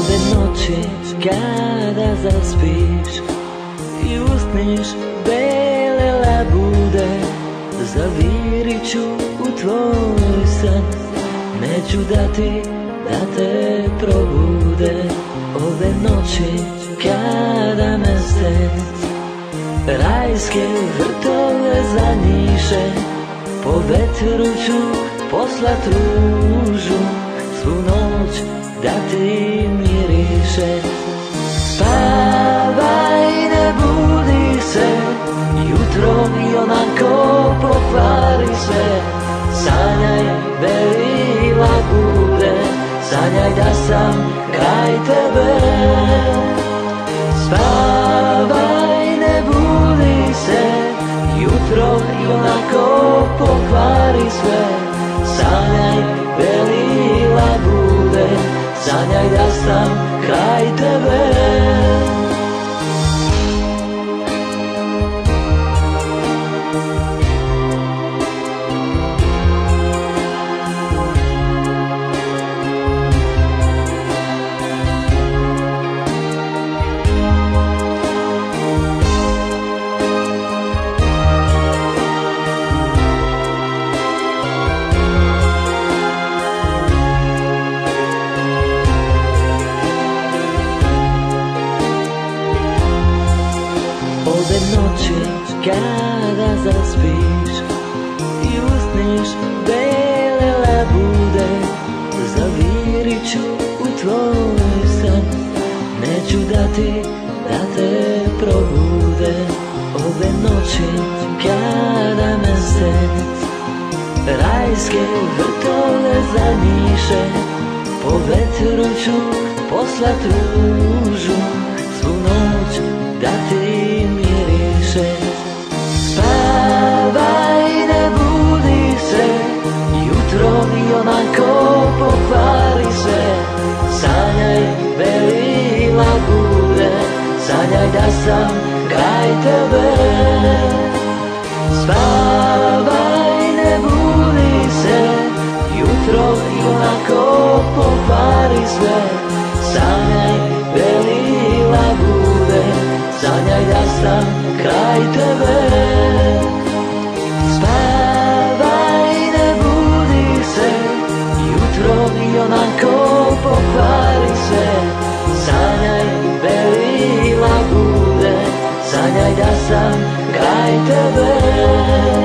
Ove noći kada zaspiš i usniš bele labude, zavirit ću u tvoj san, neću dati da te probude. Ove noći kada me sen rajske vrtove zanjiše, po vetru ću poslat ružu, svu noć da ti miriše. Spavaj, ne budi se, jutro ionako pokvari sve. Sanjaj beli labude, sanjaj da sam kraj tebe. Spavaj, ne budi se, jutro ionako pokvari sve. Sanjaj beli labude, sanjaj da sam kraj tebe. Ove noći kada zaspiš i usniš bele labude, zavirit ću u tvoj san, neću dati da te probude. Ove noći kada me sen rajske vrtove zanjiše, po vetru ću poslat ružu, svu noć da ti miriše. Spavaj, ne budi se, jutro ionako pokvari sve. Sanjaj beli labude, sanjaj da sam kraj tebe. Spavaj, ne budi se, jutro ionako pokvari sve. Sanjaj beli labude, sanjaj da sam kraj tebe. Spavaj, ne budi se, jutro ionako pokvari sve. Sanjaj beli labude, sanjaj da sam kraj tebe.